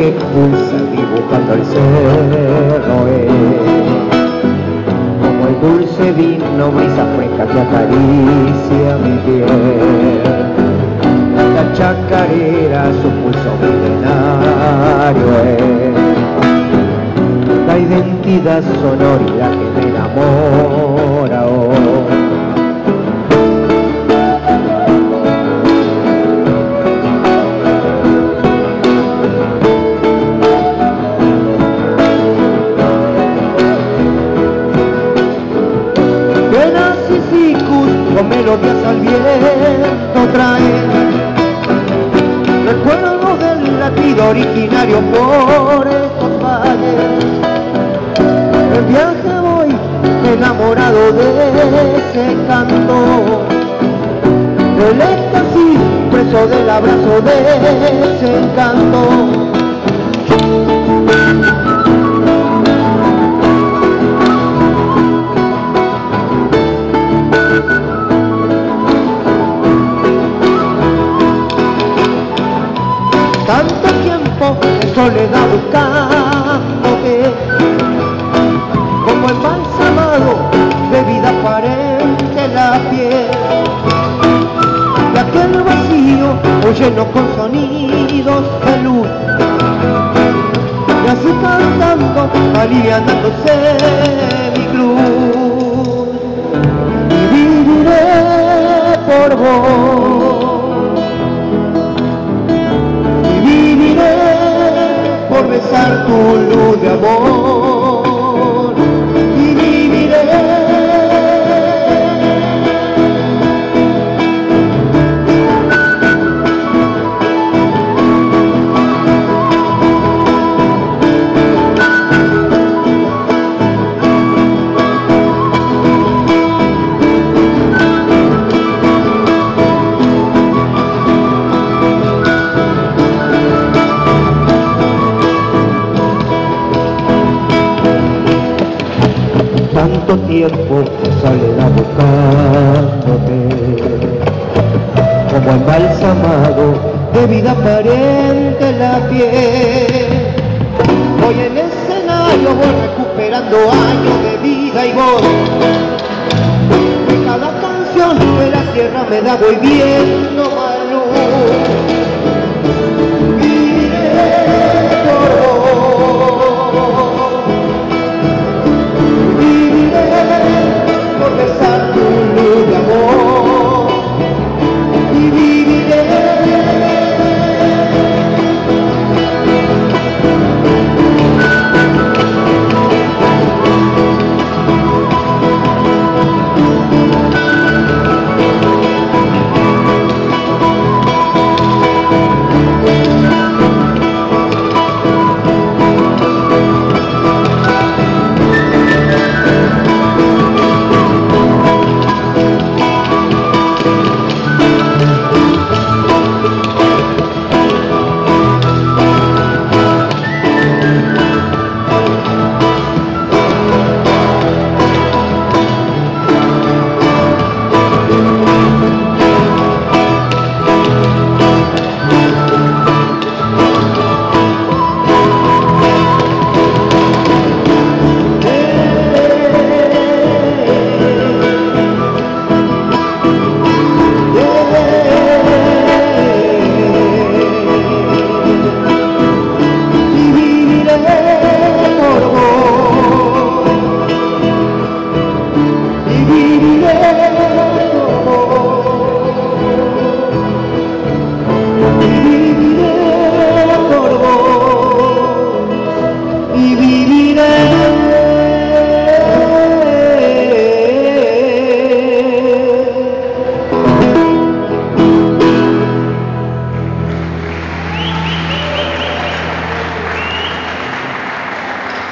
expulsa dibujando el cerro como el dulce vino, brisa fresca que acaricia mi piel. La chacarera, su pulso milenario la identidad sonora que me enamora hoy. Con melodías al viento trae recuerdos del latido originario por estos valles. En viaje voy enamorado de ese canto, del éxtasis preso del abrazo de ese encanto. Tanto tiempo en soledad buscándote, como embalsamado de vida aparente la piel, de aquel vacío hoy lleno con sonidos de luz, y así cantando alivianándose mi cruz, y viviré por vos. Por besar tu luz de amor y viviré. Tanto tiempo de soledad buscándote, como embalsamado de vida aparente la piel. Hoy en el escenario voy recuperando años de vida y voz, y cada canción de la tierra me da voy viendo más luz. Viviré por vos.